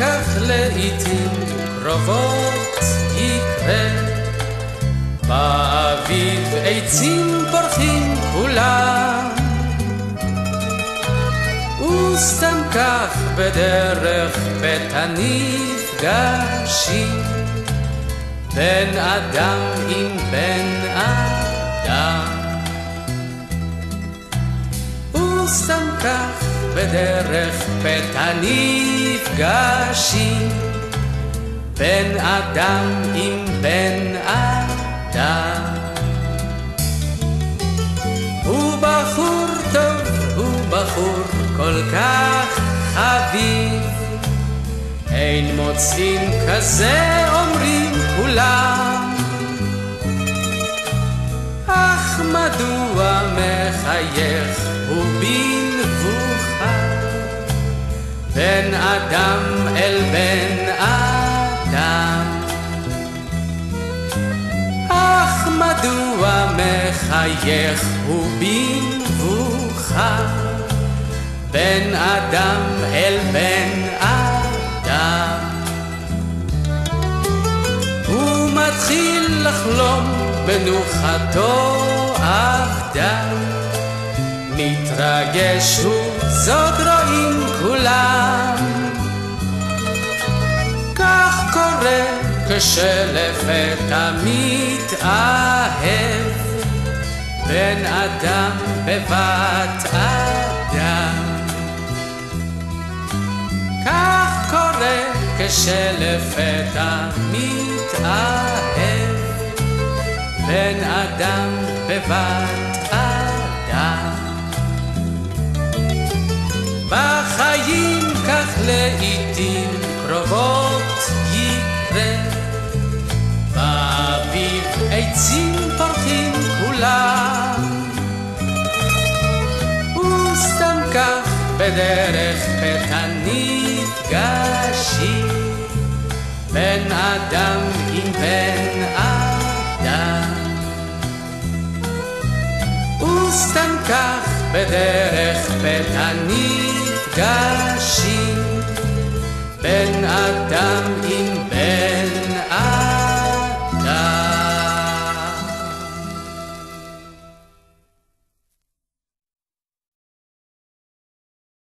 כך לעתים קרובות יקרה. באביב עצים פורחים כולם, וסתם כך בדרך פתע נפגשים, בן אדם עם בן אדם. וסתם כך בדרך פתע נפגשים, בן אדם עם בן אדם. הוא בחור טוב, הוא בחור כל כך חביב, אין מוצאים כזה אומרים כולם. אך מדוע מחייך הוא במבוכה, בן אדם אל בן אדם. אך מדוע מחייך הוא במבוכה, בן אדם אל בן אדם. הוא מתחיל לחלום בנוחתו עבדה, מתרגש הוא, זאת רואים כולם. כך קורה כשלפתע מתאהב בן אדם בבת אדם. כך קורה כשלפתע מתאהב בן אדם בבת אדם. בחיים כך לעתים קרובות יקרה, באביב עצים פורחים כולם, וסתם כך בדרך פתע נפגשים, בן אדם עם בן אדם. וסתם כך בדרך פתע נפגשים, בן אדם עם